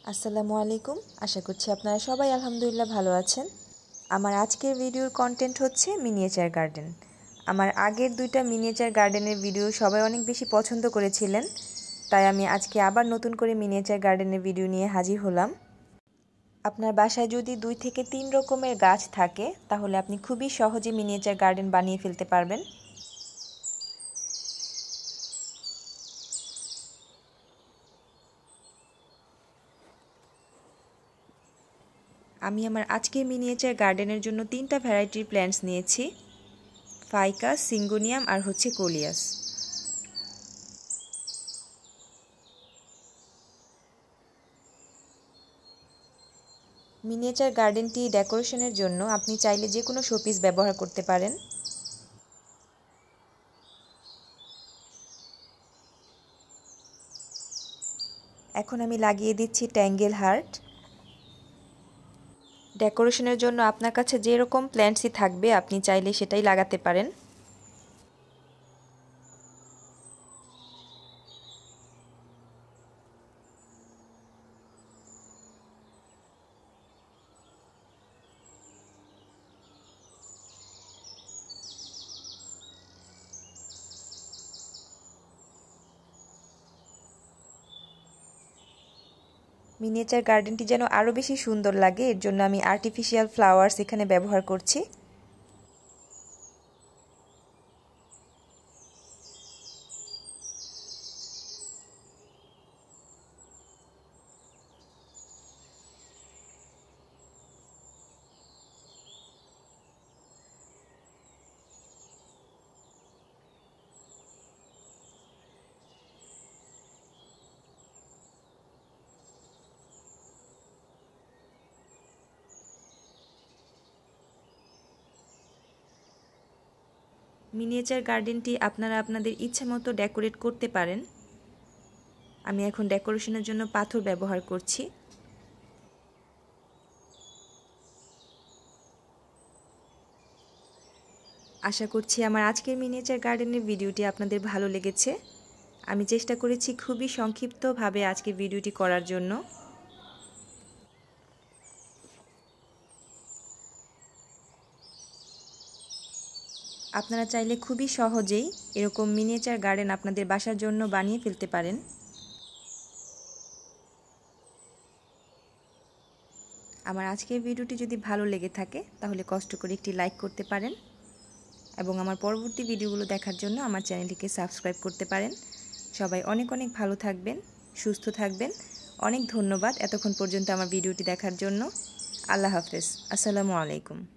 আসসালামু আলাইকুম। আশা করছি আপনারা সবাই আলহামদুলিল্লাহ ভালো আছেন। আমার আজকের ভিডিওর কন্টেন্ট হচ্ছে মিনিয়েচার গার্ডেন। আমার আগের দুইটা মিনিয়েচার গার্ডেনের ভিডিও সবাই অনেক বেশি পছন্দ করেছিলেন, তাই আমি আজকে আবার নতুন করে মিনিয়েচার গার্ডেনের ভিডিও নিয়ে হাজির হলাম। আপনার বাসায় যদি 2 থেকে 3 রকমের গাছ থাকে তাহলে আপনি খুবই সহজে মিনিয়েচার গার্ডেন বানিয়ে ফেলতে পারবেন। আমি আমার আজকের মিনিয়েচার গার্ডেনের জন্য 3টা ভ্যারাইটির প্ল্যান্টস নিয়েছি, ফাইকাস, সিঙ্গোনিয়াম আর হচ্ছে কোলিয়াস। মিনিয়েচার গার্ডেনটি ডেকোরেশনের জন্য আপনি চাইলে যে কোনো শোপিস ব্যবহার করতে পারেন। এখন আমি লাগিয়ে দিচ্ছি ট্যাঙ্গেল হার্ট। ডেকোরেশনের জন্য আপনার কাছে যে রকম প্ল্যান্টসই থাকবে আপনি চাইলে সেটাই লাগাতে পারেন। মিনিয়েচার গার্ডেনটি যেন আরও বেশি সুন্দর লাগে এর জন্য আমি আর্টিফিশিয়াল ফ্লাওয়ার্স এখানে ব্যবহার করছি। মিনিয়েচার গার্ডেনটি আপনারা আপনাদের ইচ্ছা মতো ডেকোরেট করতে পারেন। আমি এখন ডেকোরেশনের জন্য পাথর ব্যবহার করছি। আশা করছি আমার আজকের মিনিয়েচার গার্ডেনের ভিডিওটি আপনাদের ভালো লেগেছে। আমি চেষ্টা করেছি খুবই সংক্ষিপ্তভাবে আজকের ভিডিওটি করার জন্য। আপনারা চাইলে খুবই সহজেই এরকম মিনিয়েচার গার্ডেন আপনাদের বাসার জন্য বানিয়ে ফেলতে পারেন। আমার আজকের ভিডিওটি যদি ভালো লেগে থাকে তাহলে কষ্ট করে একটি লাইক করতে পারেন এবং আমার পরবর্তী ভিডিওগুলো দেখার জন্য আমার চ্যানেলটিকে সাবস্ক্রাইব করতে পারেন। সবাই অনেক অনেক ভালো থাকবেন, সুস্থ থাকবেন। অনেক ধন্যবাদ এতক্ষণ পর্যন্ত আমার ভিডিওটি দেখার জন্য। আল্লাহ হাফেজ। আসসালামু আলাইকুম।